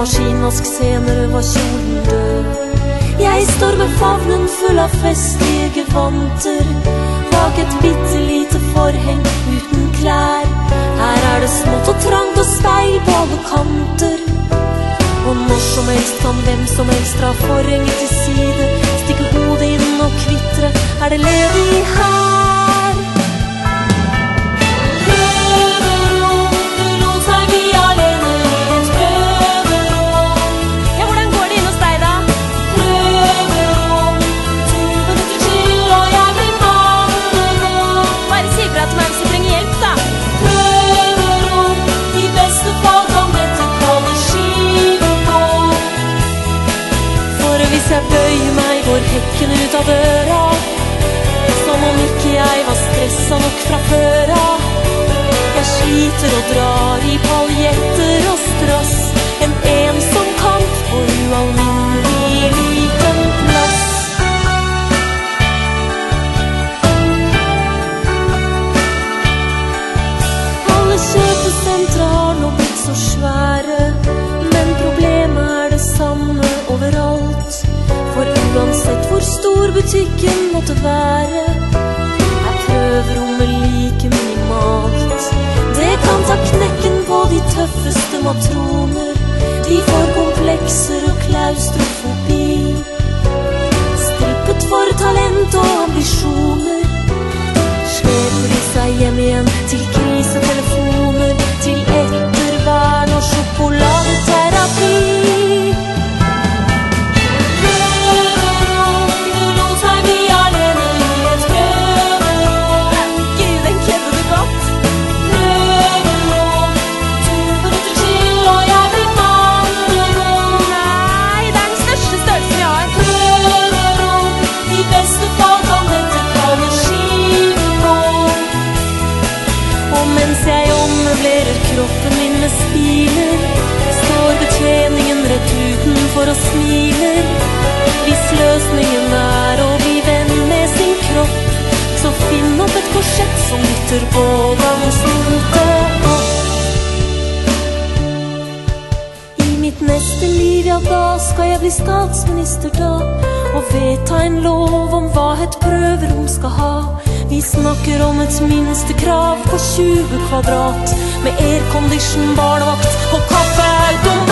maskinvask, senere var kjolen død. Jeg står med favnen full av festlige gevanter, bak et bittelite forheng uten klær. Her er det smått og trangt og speil på alle kanter, og når som helst kan hvem som helst dra forhenget til side, stikke hodet inn og kvitre, er det ledig her? Jeg bøyer meg, går hekken ut av døra, som om ikke jeg var stresset nok fra før av. Jeg sliter og drar i paljetter og strass, en ensom kamp på ualminnelig liten plass. Alle kjøpesentre har nå blitt så svære, men problemet er det samme overalt. For uansett hvor stor butikken måtte være, er prøverommet like minimalt. Det kan ta knekken på de tøffeste matroner, de får komplekser og klaustrofobi. Strippet for talent og ambisjoner, sleper de seg hjem igjen til krisetelefoner, til ettervern og sjokoladeterapi. Kroppen min med spiler, står betjeningen rett utenfor og smiler. Hvis løsningen er å bli venn med sin kropp, så finn opp et korsett som lytter på dansnote opp. I mitt neste liv, ja da skal jeg bli statsminister da, og vedta en lov om hva et prøverom skal ha. Vi snakker om et minstekrav på 20 kvadrat, med aircondition, barnevakt og kaffeautomat.